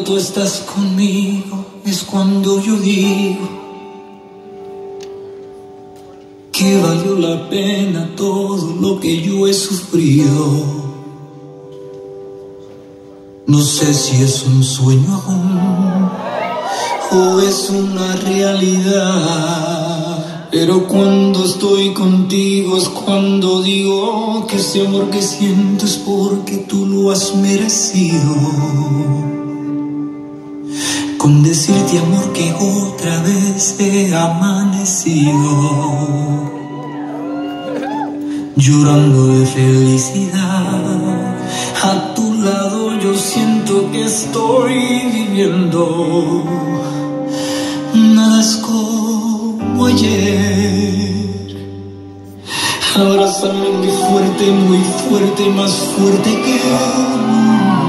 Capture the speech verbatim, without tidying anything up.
tú estás conmigo es cuando yo digo que valió la pena todo lo que yo he sufrido. No sé si es un sueño aún o es una realidad, pero cuando estoy contigo es cuando digo que ese amor que siento es porque tú lo has merecido. Con decirte, amor, que otra vez he amanecido llorando de felicidad. A tu lado yo siento que estoy viviendo. Nada es como ayer. Abrázame muy fuerte, muy fuerte, más fuerte que nunca.